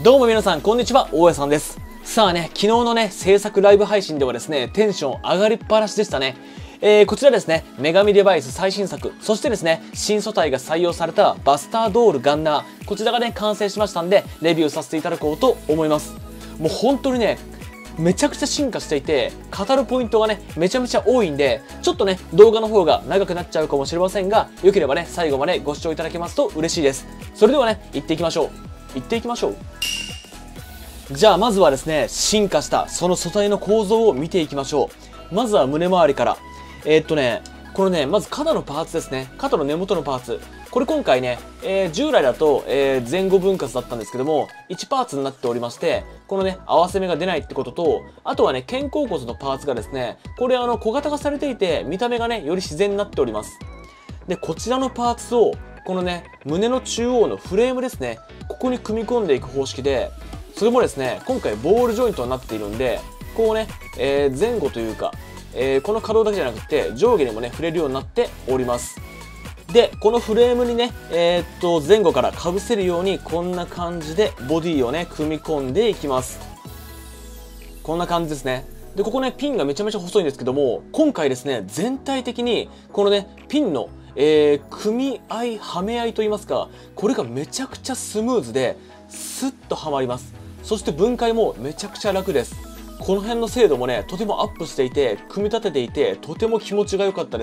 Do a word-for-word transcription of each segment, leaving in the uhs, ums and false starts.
どうも皆さん、こんにちは、大家さんです。さあね、昨日のね、制作ライブ配信ではですね、テンション上がりっぱなしでしたね。えー、こちらですね、女神デバイス最新作、そしてですね、新素体が採用されたバスタードールガンナー、こちらがね、完成しましたんで、レビューさせていただこうと思います。もう本当にね、めちゃくちゃ進化していて、語るポイントがね、めちゃめちゃ多いんで、ちょっとね、動画の方が長くなっちゃうかもしれませんが、良ければね、最後までご視聴いただけますと嬉しいです。それではね、行っていきましょう。行っていきましょう。じゃあまずはですね、進化したその素体の構造を見ていきましょう。まずは胸周りから。えー、っとね、これね、まず肩のパーツですね。肩の根元のパーツ。これ今回ね、えー、従来だと、えー、前後分割だったんですけども、いちパーツになっておりまして、このね、合わせ目が出ないってことと、あとはね、肩甲骨のパーツがですね、これあの、小型化されていて、見た目がね、より自然になっております。で、こちらのパーツを、このね、胸の中央のフレームですね、ここに組み込んでいく方式で、それもですね、今回ボールジョイントになっているんで、こうね、えー、前後というか、えー、この可動だけじゃなくて、上下にもね、触れるようになっております。で、このフレームにね、えー、っと、前後から被せるように、こんな感じでボディをね、組み込んでいきます。こんな感じですね。で、ここね、ピンがめちゃめちゃ細いんですけども、今回ですね、全体的に、このね、ピンの、えー、組み合い、はめ合いといいますか、これがめちゃくちゃスムーズで、スッとはまります。そして分解もめちゃくちゃ楽です。この辺の精度もね、とてもアップしていて、組み立てていて、とても気持ちが良かったです。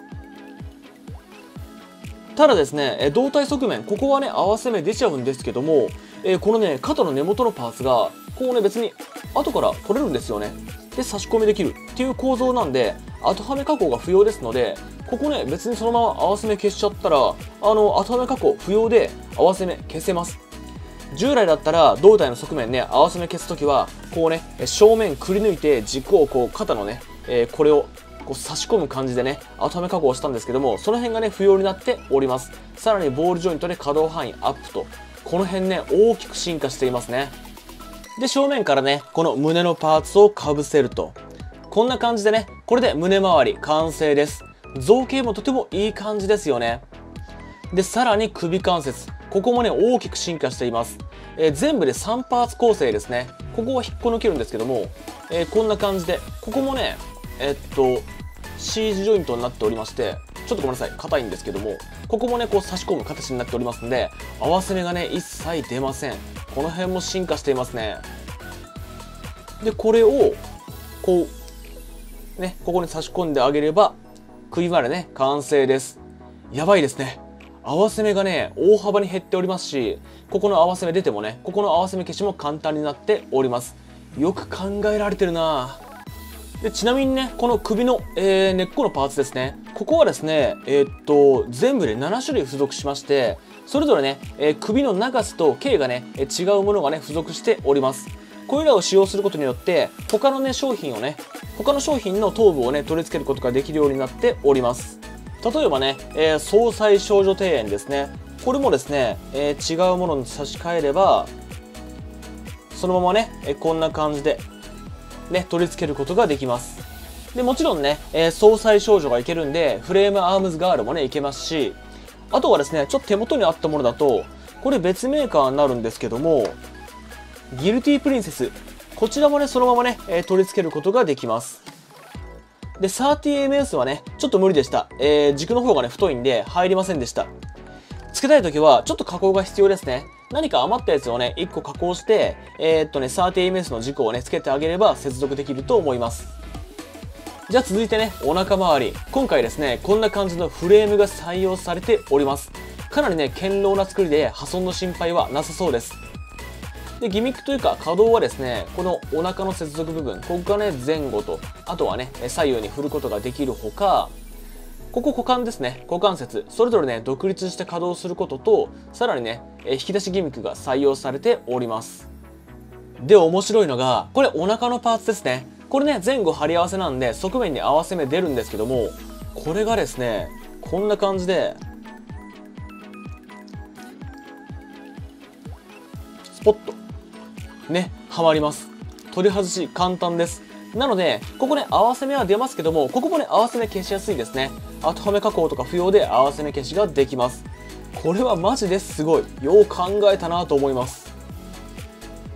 ただですね、胴体側面、ここはね、合わせ目出ちゃうんですけども、えー、このね、肩の根元のパーツが、こうね、別に後から取れるんですよね。で、差し込みできるっていう構造なんで、後はめ加工が不要ですので、ここね、別にそのまま合わせ目消しちゃったら、あの、後はめ加工不要で合わせ目消せます。従来だったら胴体の側面ね、合わせ目消すときは、こうね、正面くり抜いて軸をこう肩のね、えー、これをこう差し込む感じでね、後はめ加工をしたんですけども、その辺がね、不要になっております。さらにボールジョイントで可動範囲アップと、この辺ね、大きく進化していますね。で、正面からね、この胸のパーツをかぶせると、こんな感じでね、これで胸周り完成です。造形もとてもいい感じですよね。で、さらに首関節。ここもね、大きく進化しています。えー、全部でさんパーツ構成ですね。ここは引っこ抜けるんですけども、えー、こんな感じで、ここもね、えー、っと、シー ジョイントになっておりまして、ちょっとごめんなさい、硬いんですけども、ここもね、こう差し込む形になっておりますので、合わせ目がね、一切出ません。この辺も進化していますね。で、これを、こう、ね、ここに差し込んであげれば、首までね、完成です。やばいですね。合わせ目がね、大幅に減っておりますし、ここの合わせ目出てもね、ここの合わせ目消しも簡単になっております。よく考えられてるなぁ。で、ちなみにね、この首の、えー、根っこのパーツですね。ここはですね、えー、っと、全部でなな種類付属しまして、それぞれね、えー、首の長さと径がね、えー、違うものがね、付属しております。これらを使用することによって、他のね、商品をね、他の商品の頭部をね、取り付けることができるようになっております。例えばね、えー、総裁少女庭園ですね。これもですね、えー、違うものに差し替えれば、そのままね、えー、こんな感じで、ね、取り付けることができます。で、もちろんね、えー、総裁少女がいけるんで、フレームアームズガールもね、いけますし、あとはですね、ちょっと手元にあったものだと、これ別メーカーになるんですけども、ギルティプリンセス。こちらもね、そのままね、えー、取り付けることができます。で、サーティーエムエス はね、ちょっと無理でした。えー、軸の方がね、太いんで入りませんでした。付けたいときは、ちょっと加工が必要ですね。何か余ったやつをね、いっこ加工して、えー、っとね、サーティーエムエス の軸をね、付けてあげれば接続できると思います。じゃあ続いてね、お腹周り。今回ですね、こんな感じのフレームが採用されております。かなりね、堅牢な作りで破損の心配はなさそうです。で、ギミックというか可動はですね、このお腹の接続部分、ここがね、前後と、あとはね、左右に振ることができるほか、ここ股間ですね、股関節、それぞれね、独立して稼働することと、さらにね、引き出しギミックが採用されております。で、面白いのが、これお腹のパーツですね。これね、前後貼り合わせなんで、側面に合わせ目出るんですけども、これがですね、こんな感じで、スポッと。ね、はまります。取り外し簡単です。なので、ここね、合わせ目は出ますけども、ここもね、合わせ目消しやすいですね。後はめ加工とか不要で合わせ目消しができます。これはマジですごい。よう考えたなと思います。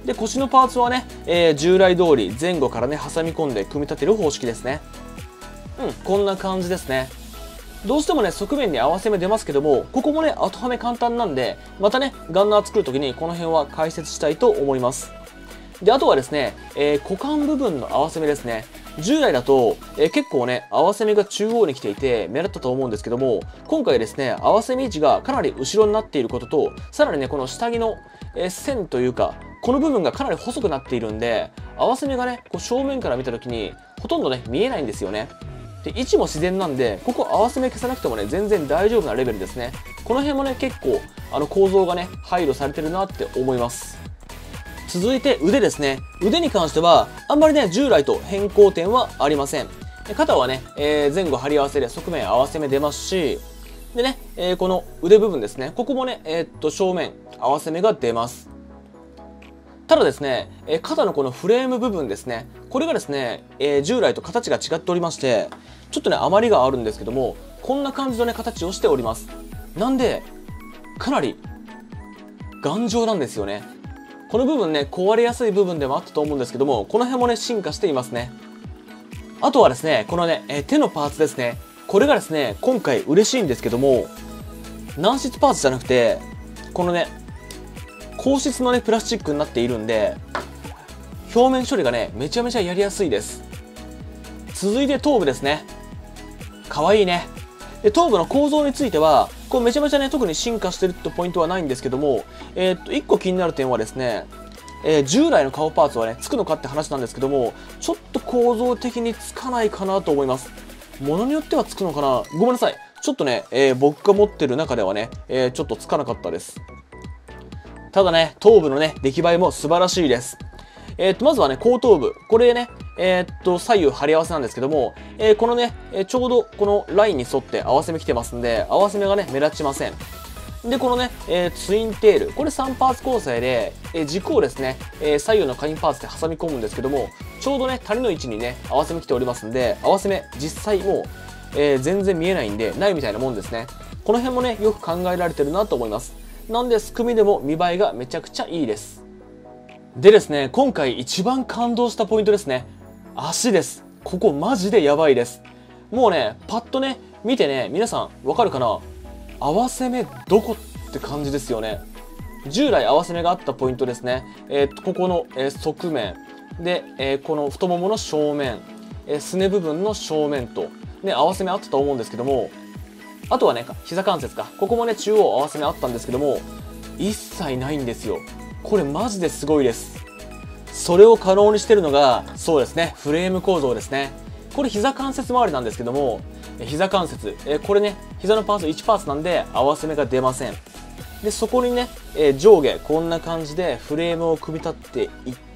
で、腰のパーツはね、えー、従来通り前後からね、挟み込んで組み立てる方式ですね。うん、こんな感じですね。どうしてもね、側面に合わせ目出ますけども、ここもね、後はめ簡単なんで、またね、ガンナー作るときにこの辺は解説したいと思います。で、あとはですね、えー、股間部分の合わせ目ですね。従来だと、えー、結構ね、合わせ目が中央に来ていて目立ったと思うんですけども、今回ですね、合わせ目位置がかなり後ろになっていることと、さらにね、この下着の、えー、線というか、この部分がかなり細くなっているんで、合わせ目がね、こう正面から見たときに、ほとんどね、見えないんですよね。で、位置も自然なんで、ここ合わせ目消さなくてもね、全然大丈夫なレベルですね。この辺もね、結構、あの構造がね、配慮されてるなって思います。続いて腕ですね。腕に関しては、あんまりね、従来と変更点はありません。肩はね、えー、前後張り合わせで側面合わせ目出ますし、でね、えー、この腕部分ですね。ここもね、えー、っと、正面合わせ目が出ます。ただですね、えー、肩のこのフレーム部分ですね。これがですね、えー、従来と形が違っておりまして、ちょっとね、余りがあるんですけども、こんな感じのね、形をしております。なんで、かなり頑丈なんですよね。この部分ね、壊れやすい部分でもあったと思うんですけども、この辺もね、進化していますね。あとはですね、このね、えー、手のパーツですね。これがですね、今回嬉しいんですけども、軟質パーツじゃなくて、このね、硬質のね、プラスチックになっているんで、表面処理がね、めちゃめちゃやりやすいです。続いて頭部ですね。かわいいね。で、頭部の構造については、こうめちゃめちゃね、特に進化してるってポイントはないんですけども、えー、っと、いっこ気になる点はですね、えー、従来の顔パーツはね、つくのかって話なんですけども、ちょっと構造的につかないかなと思います。ものによってはつくのかな、ごめんなさい。ちょっとね、えー、僕が持ってる中ではね、えー、ちょっとつかなかったです。ただね、頭部のね、出来栄えも素晴らしいです。えー、っと、まずはね、後頭部。これね、えー、っと、左右張り合わせなんですけども、えー、このね、えー、ちょうどこのラインに沿って合わせ目来てますんで、合わせ目がね、目立ちません。で、このね、えー、ツインテール。これさんパーツ構成で、えー、軸をですね、えー、左右のカインパーツで挟み込むんですけども、ちょうどね、谷の位置にね、合わせ目来ておりますんで、合わせ目、実際もう、えー、全然見えないんで、ないみたいなもんですね。この辺もね、よく考えられてるなと思います。なんで、すくみでも見栄えがめちゃくちゃいいです。でですね、今回一番感動したポイントですね。足です。ここマジでやばいです。もうね、パッとね、見てね、皆さんわかるかな？合わせ目どこって感じですよね。従来合わせ目があったポイントですね。えー、ここの、えー、側面。で、えー、この太ももの正面。えー、すね部分の正面と、ね、合わせ目あったと思うんですけども、あとはね、膝関節か。ここもね、中央合わせ目あったんですけども、一切ないんですよ。これマジですごいです。それを可能にしてるのが、そうですね、フレーム構造ですね。これ膝関節周りなんですけども、膝関節、えこれね、膝のパーツいちパーツなんで合わせ目が出ません。で、そこにね、え上下こんな感じでフレームを組み立っていって、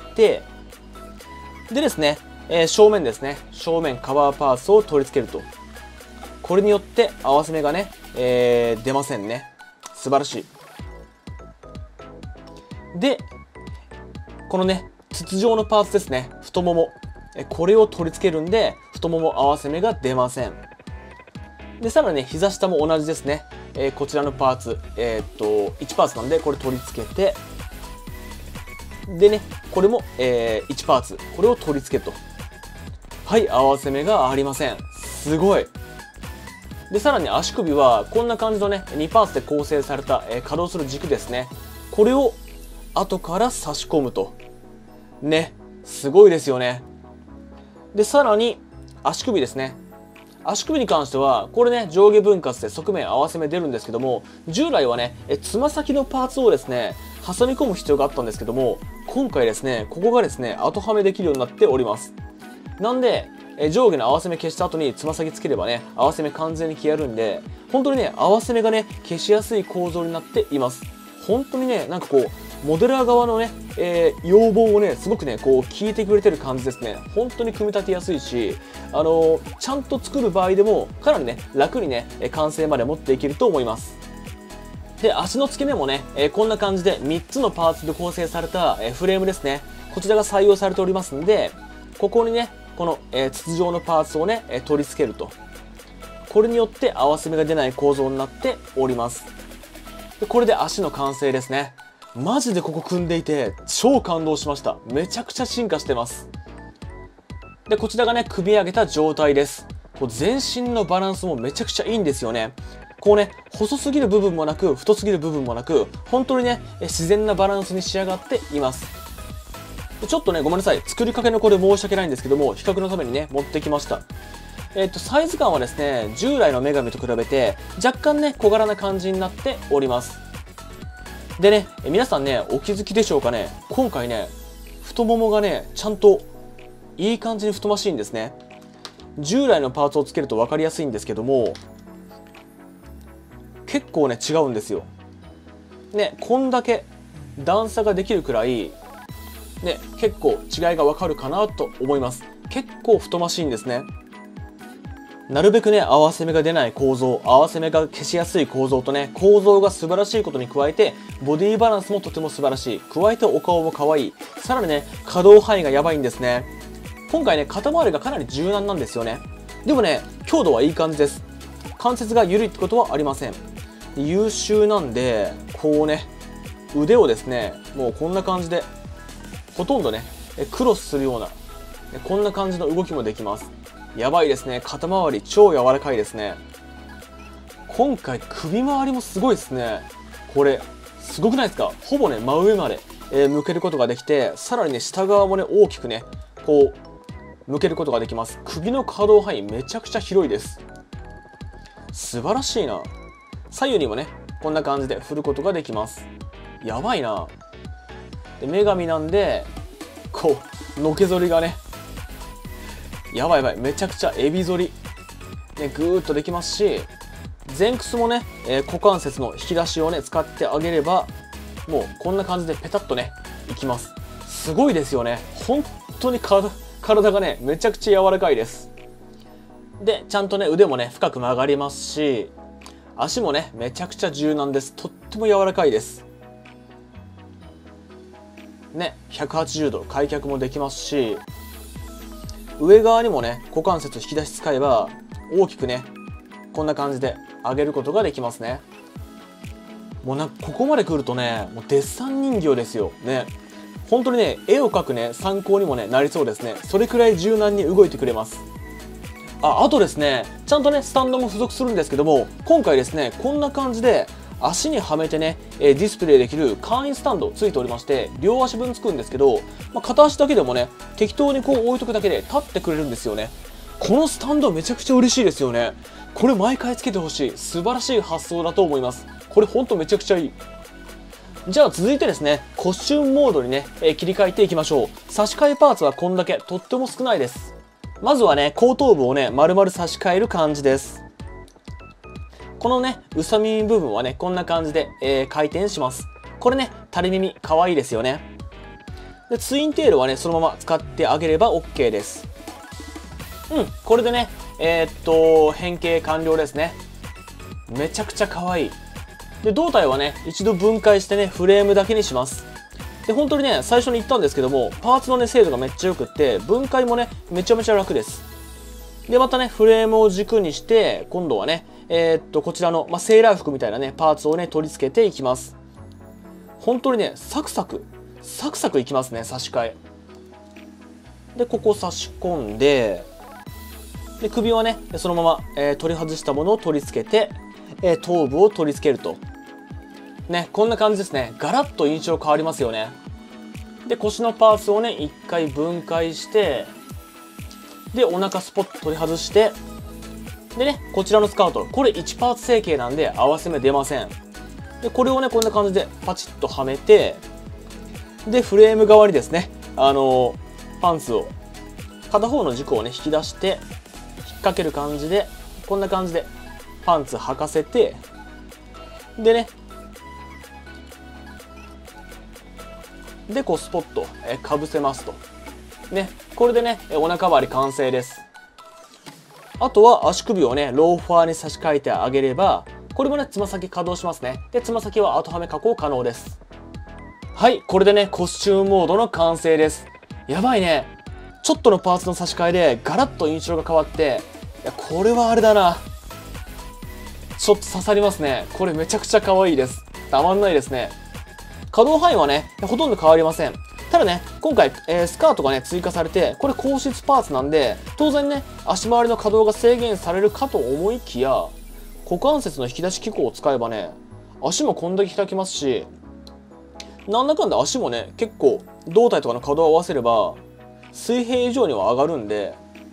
でですね、え正面ですね、正面カバーパーツを取り付けると。これによって合わせ目がね、えー、出ませんね。素晴らしい。で、このね、筒状のパーツですね、太もも。これを取り付けるんで、太もも合わせ目が出ません。で、さらにね、膝下も同じですね。えー、こちらのパーツ、えー、っと、いちパーツなんで、これ取り付けて、でね、これも、えー、いちパーツ、これを取り付けると。はい、合わせ目がありません。すごい。で、さらに足首は、こんな感じのね、にパーツで構成された、えー、稼働する軸ですね。これを、後から差し込むと。ね、すごいですよね。で、さらに、足首ですね。足首に関しては、これね、上下分割で側面合わせ目出るんですけども、従来はね、えつま先のパーツをですね、挟み込む必要があったんですけども、今回ですね、ここがですね、後はめできるようになっております。なんで、え上下の合わせ目消した後につま先つければね、合わせ目完全に消えるんで、本当にね、合わせ目がね、消しやすい構造になっています。本当にね、なんかこう、モデラー側のね、えー、要望をね、すごくね、こう、聞いてくれてる感じですね。本当に組み立てやすいし、あのー、ちゃんと作る場合でも、かなりね、楽にね、完成まで持っていけると思います。で、足の付け根もね、えー、こんな感じでみっつのパーツで構成された、えー、フレームですね。こちらが採用されておりますんで、ここにね、この、えー、筒状のパーツをね、えー、取り付けると。これによって合わせ目が出ない構造になっております。で、これで足の完成ですね。 マジでここ組んでいて超感動しました。めちゃくちゃ進化してます。でこちらがね組み上げた状態です。こう全身のバランスもめちゃくちゃいいんですよね。こうね細すぎる部分もなく太すぎる部分もなく、本当にね自然なバランスに仕上がっています。ちょっとねごめんなさい、作りかけの子で申し訳ないんですけども、比較のためにね持ってきました。えっとサイズ感はですね従来の女神と比べて若干ね小柄な感じになっております。でね皆さんねお気づきでしょうかね、今回ね太ももがねちゃんといい感じに太ましいんですね。従来のパーツをつけると分かりやすいんですけども、結構ね違うんですよね。こんだけ段差ができるくらいね結構違いが分かるかなと思います。結構太ましいんですね。なるべくね合わせ目が出ない構造、合わせ目が消しやすい構造とね構造が素晴らしいことに加えて、ボディバランスもとても素晴らしい、加えてお顔も可愛い、さらにね可動範囲がやばいんですね。今回ね肩周りがかなり柔軟なんですよね。でもね強度はいい感じです。関節が緩いってことはありません。優秀なんで、こうね腕をですねもうこんな感じでほとんどねクロスするようなこんな感じの動きもできます。やばいですね。肩周り超柔らかいですね。今回首周りもすごいですね。これすごくないですか。ほぼね真上まで、えー、向けることができて、さらにね下側もね大きくねこう向けることができます。首の可動範囲めちゃくちゃ広いです。素晴らしいな。左右にもねこんな感じで振ることができます。やばいな。で女神なんでこうのけぞりがねやばいやばい、めちゃくちゃエビ反り、ね、ぐーっとできますし、前屈もね、えー、股関節の引き出しをね使ってあげればもうこんな感じでペタッとねいきます。すごいですよね。本当に体体がねめちゃくちゃ柔らかいです。でちゃんとね腕もね深く曲がりますし、足もねめちゃくちゃ柔軟です。とっても柔らかいですね。ひゃくはちじゅうど開脚もできますし、上側にもね股関節引き出し使えば大きくねこんな感じで上げることができますね。もうなここまで来るとねもうデッサン人形ですよね。本当にね絵を描くね参考にもねなりそうですね。それくらい柔軟に動いてくれます。ああとですねちゃんとねスタンドも付属するんですけども、今回ですねこんな感じで足にはめてねディスプレイできる簡易スタンドついておりまして、両足分つくんですけど、まあ、片足だけでもね適当にこう置いとくだけで立ってくれるんですよね。このスタンドめちゃくちゃ嬉しいですよね。これ毎回つけてほしい。素晴らしい発想だと思います。これほんとめちゃくちゃいい。じゃあ続いてですねコスチュームモードにね、えー、切り替えていきましょう。差し替えパーツはこんだけとっても少ないです。まずはね後頭部をね丸々差し替える感じです。このねうさ耳部分はねこんな感じで、えー、回転します。これね垂れ耳かわいいですよね。でツインテールはねそのまま使ってあげれば オーケー です。うんこれでねえー、っと変形完了ですね。めちゃくちゃかわいい。で胴体はね一度分解してねフレームだけにします。で本当にね最初に言ったんですけども、パーツのね精度がめっちゃよくって分解もねめちゃめちゃ楽です。でまたねフレームを軸にして今度はねえー、っとこちらの、まあ、セーラー服みたいなねパーツをね取り付けていきます。本当にねサクサクサクサクいきますね差し替えで。ここ差し込んで、で首はねそのまま、えー、取り外したものを取り付けて、えー、頭部を取り付けるとねこんな感じですね。ガラッと印象変わりますよね。で腰のパーツをね一回分解して、でお腹スポッと取り外して、でねこちらのスカートこれいちパーツ成形なんで合わせ目出ません。でこれをねこんな感じでパチッとはめて、でフレーム側にですねあのー、パンツを片方の軸をね引き出して引っ掛ける感じでこんな感じでパンツ履かせて、でねでこうスポッとえかぶせますとね。これでねお腹周り完成です。あとは足首をねローファーに差し替えてあげれば、これもねつま先稼働しますね。でつま先は後はめ加工可能です。はい、これでねコスチュームモードの完成です。やばいね。ちょっとのパーツの差し替えでガラッと印象が変わって、いやこれはあれだな、ちょっと刺さりますね。これめちゃくちゃ可愛いです。たまんないですね。 可動範囲はね、ほとんど変わりません。ただね、今回、えー、スカートがね、追加されて、これ硬質パーツなんで、当然ね、足回りの可動が制限されるかと思いきや、股関節の引き出し機構を使えばね、足もこんだけ開きますし、なんだかんだ足もね、結構、胴体とかの可動を合わせれば、水平以上には上がるんで、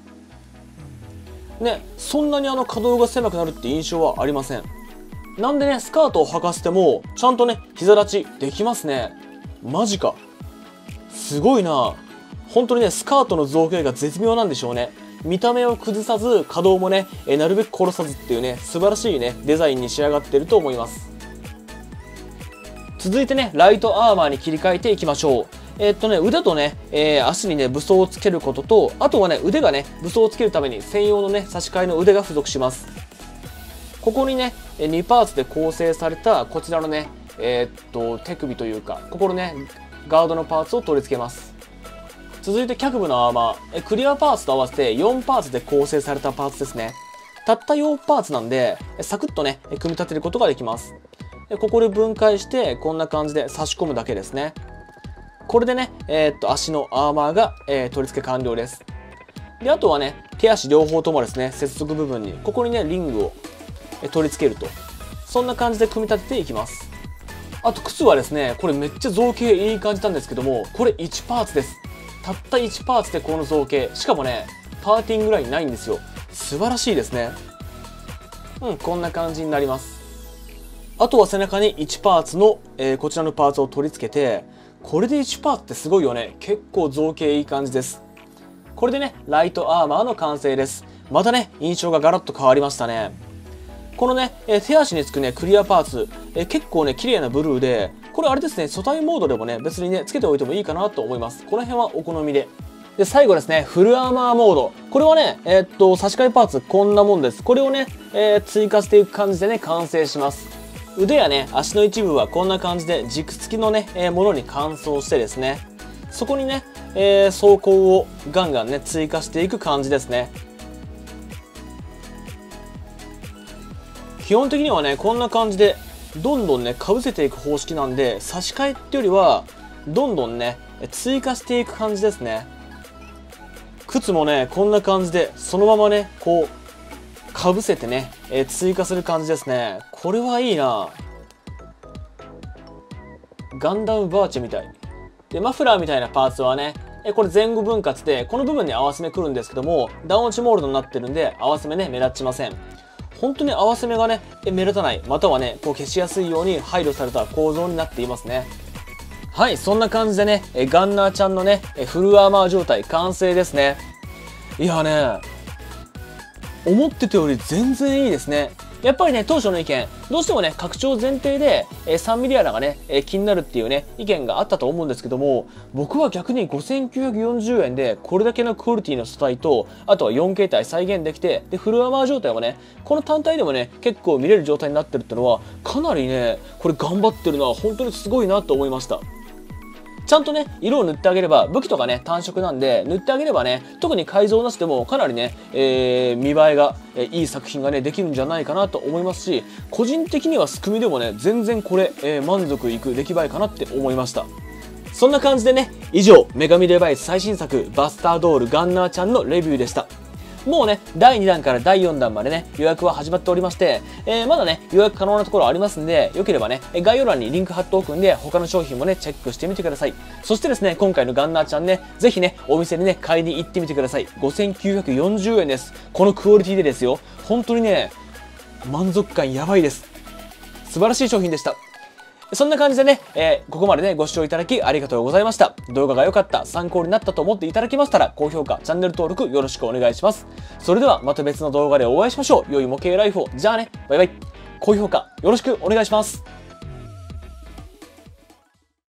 ね、そんなにあの可動が狭くなるって印象はありません。なんでね、スカートを履かせても、ちゃんとね、膝立ちできますね。マジか。すごいな。本当にね、スカートの造形が絶妙なんでしょうね。見た目を崩さず、可動もね、えなるべく殺さずっていうね、素晴らしいね、デザインに仕上がっていると思います。続いてね、ライトアーマーに切り替えていきましょう。えー、っとね、腕とね、えー、足にね、武装をつけることと、あとはね、腕がね、武装をつけるために専用のね、差し替えの腕が付属します。ここにね、にパーツで構成された、こちらのね、えー、っと、手首というか、ここのね、ガードのパーツを取り付けます。続いて脚部のアーマー、クリアパーツと合わせてよんパーツで構成されたパーツですね。たったよんパーツなんで、サクッとね、組み立てることができます。ここで分解して、こんな感じで差し込むだけですね。これでね、えー、っと、足のアーマーが、えー、取り付け完了です。で、あとはね、手足両方ともですね、接続部分に、ここにね、リングを取り付けると。そんな感じで組み立てていきます。あと、靴はですね、これめっちゃ造形いい感じなんですけども、これいちパーツです。たったいちパーツでこの造形。しかもね、パーティングラインないんですよ。素晴らしいですね。うん、こんな感じになります。あとは背中にいちパーツの、えー、こちらのパーツを取り付けて、これでいちパーツってすごいよね。結構造形いい感じです。これでね、ライトアーマーの完成です。またね、印象がガラッと変わりましたね。このね、えー、手足につくね、クリアパーツ、えー、結構ね、綺麗なブルーで、これあれですね、素体モードでもね、別にね、つけておいてもいいかなと思います。この辺はお好みで。で、最後ですね、フルアーマーモード。これはね、えー、っと、差し替えパーツ、こんなもんです。これをね、えー、追加していく感じでね、完成します。腕やね、足の一部はこんな感じで軸付きのね、えー、ものに乾燥してですね、そこにね、えー、装甲をガンガンね、追加していく感じですね。基本的にはね、こんな感じで、どんどんね、被せていく方式なんで、差し替えってよりは、どんどんね、追加していく感じですね。靴もね、こんな感じで、そのままね、こう、かぶせてね、えー、追加する感じですね。これはいいな。ガンダムバーチェみたい。で、マフラーみたいなパーツはね、えこれ前後分割で、この部分に合わせ目くるんですけども、ダウン落ちモールドになってるんで、合わせ目ね、目立ちません。本当に合わせ目がね、目立たない、またはね、こう消しやすいように配慮された構造になっていますね。はい、そんな感じでね、ガンナーちゃんのね、フルアーマー状態完成ですね。いやね、思ってたより全然いいですね。やっぱりね、当初の意見、どうしてもね、拡張前提で、えさんミリ穴がね、え気になるっていうね、意見があったと思うんですけども、僕は逆にごせんきゅうひゃくよんじゅうえんで、これだけのクオリティの素体と、あとは よんケー 体再現できて、で、フルアーマー状態もね、この単体でもね、結構見れる状態になってるってのは、かなりね、これ頑張ってるのは本当にすごいなと思いました。ちゃんとね、色を塗ってあげれば、武器とかね、単色なんで、塗ってあげればね、特に改造なしでもかなりね、えー、見栄えが、えー、いい作品がね、できるんじゃないかなと思いますし、個人的にはスクミでもね、全然これ、えー、満足いく出来栄えかなって思いました。そんな感じでね、以上、女神デバイス最新作、バスタードールガンナーちゃんのレビューでした。もうね、だいにだんからだいよんだんまでね、予約は始まっておりまして、えー、まだね、予約可能なところありますんで、よければね、概要欄にリンク貼っておくんで、他の商品もね、チェックしてみてください。そしてですね、今回のガンナーちゃんね、ぜひね、お店にね、買いに行ってみてください。ごせんきゅうひゃくよんじゅうえんです。このクオリティでですよ。本当にね、満足感やばいです。素晴らしい商品でした。そんな感じでね、えー、ここまでね、ご視聴いただきありがとうございました。動画が良かった、参考になったと思っていただけましたら、高評価、チャンネル登録よろしくお願いします。それではまた別の動画でお会いしましょう。良い模型ライフを。じゃあね、バイバイ。高評価よろしくお願いします。